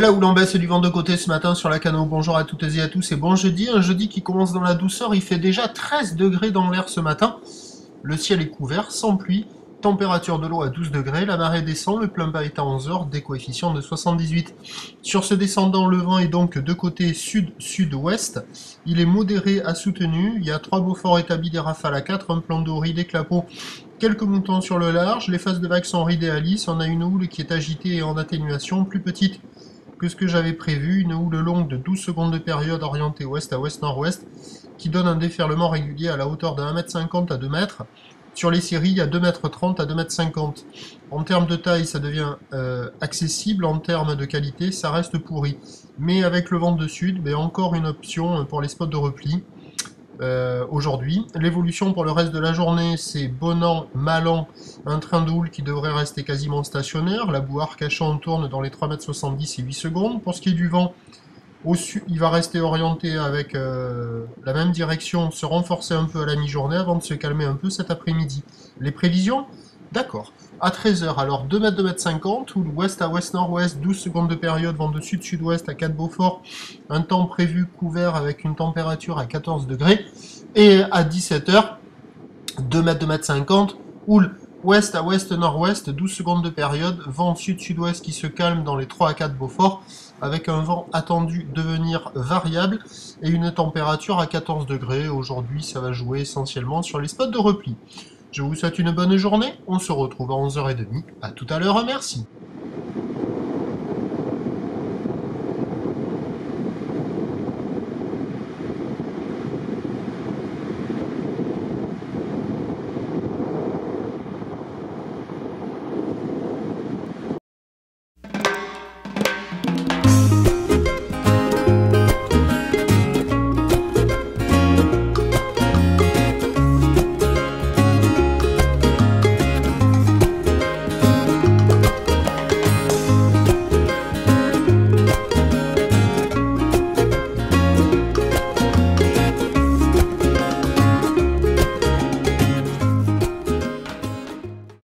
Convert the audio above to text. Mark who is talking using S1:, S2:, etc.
S1: La houle en baisse du vent de côté ce matin sur la Cano. Bonjour à toutes et à tous et bon jeudi. Un jeudi qui commence dans la douceur. Il fait déjà 13 degrés dans l'air ce matin. Le ciel est couvert, sans pluie. Température de l'eau à 12 degrés. La marée descend. Le plein bas est à 11 heures. Des coefficients de 78. Sur ce descendant, le vent est donc de côté sud-sud-ouest. Il est modéré à soutenu. Il y a 3 Beaufort établis, des rafales à 4, un plan d'eau, des clapots. Quelques moutons sur le large. Les phases de vagues sont ridées à lisse. On a une houle qui est agitée et en atténuation, plus petite que ce que j'avais prévu, une houle longue de 12 secondes de période orientée ouest à ouest-nord-ouest, qui donne un déferlement régulier à la hauteur de 1,50 m à 2 mètres. Sur les séries, il y a 2,30 m à 2,50 m. En termes de taille, ça devient accessible. En termes de qualité, ça reste pourri. Mais avec le vent de sud, encore une option pour les spots de repli. Aujourd'hui. L'évolution pour le reste de la journée, c'est bon an, mal an, un train de houle qui devrait rester quasiment stationnaire. La boue Arcachon tourne dans les 3,70 m et 8 secondes. Pour ce qui est du vent, au sud, il va rester orienté avec la même direction, se renforcer un peu à la mi-journée avant de se calmer un peu cet après-midi. Les prévisions? D'accord. À 13 h, alors 2 m, 2,50 m, houle ouest à ouest-nord-ouest, 12 secondes de période, vent de sud-sud-ouest à 4 Beaufort, un temps prévu couvert avec une température à 14 degrés. Et à 17 h, 2 m, 2,50 m, houle ouest à ouest-nord-ouest, 12 secondes de période, vent sud-sud-ouest qui se calme dans les 3 à 4 Beaufort, avec un vent attendu devenir variable et une température à 14 degrés. Aujourd'hui, ça va jouer essentiellement sur les spots de repli. Je vous souhaite une bonne journée, on se retrouve à 11 h 30. À tout à l'heure, merci.